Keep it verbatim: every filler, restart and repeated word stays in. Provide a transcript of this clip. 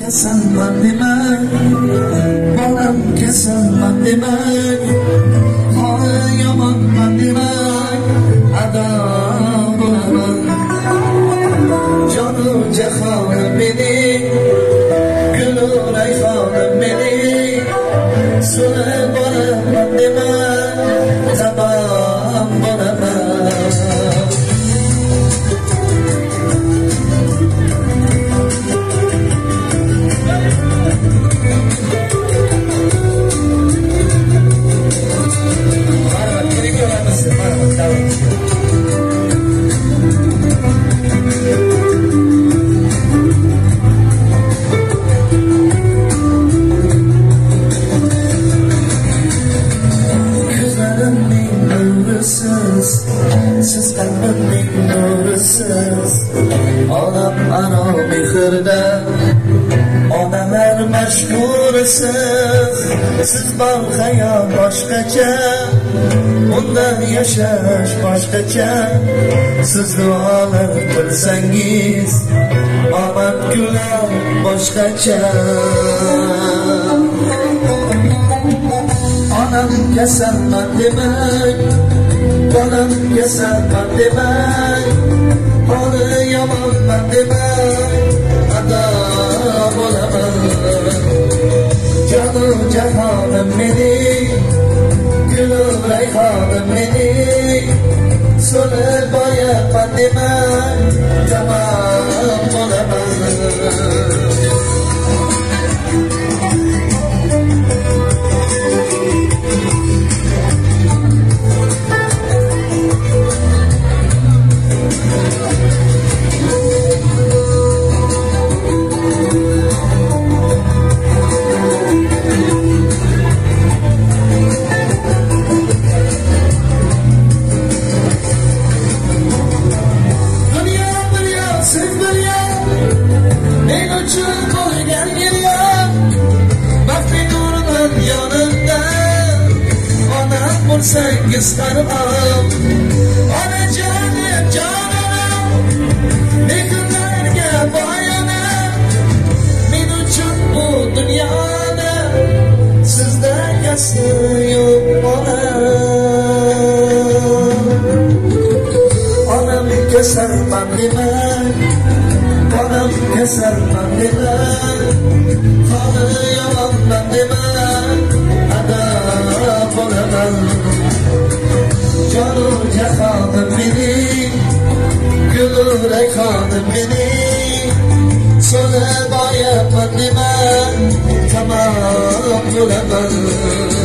kasalman demak, bolam kasalman demak, holi yomonman demak, ado bo'laman. Jonu jahonim mening, gulu rayhonim mening, so'rab boraman demak, tamom bo'laman. Siz qalbimning nurisiz, onam ana mehrda, onalar mashhurisiz. Siz bor hayot boshqacha, undan yashash boshqacha. Siz duolar qilsangiz, omad kular boshqacha. Onam kasalman demak, bolam kasalman demak, holi yomonman demak, ado bo'laman. Jonu jahonim mening, gulu rayhonim mening, so'lib boyaman demak, tamom bo'laman. Bo'lsangiz qarab, onajonim jonim, mehrlarga boyonam, men uchun bu dunyoda sizdagasi yo'q bolam. Onam kasalman demak, bolam kasalman demak, holi yomonman demak, ado bo'laman. Jonu jahonim mening, gulu rayhonim mening, so'lib boyaman demak, tamom bo'laman.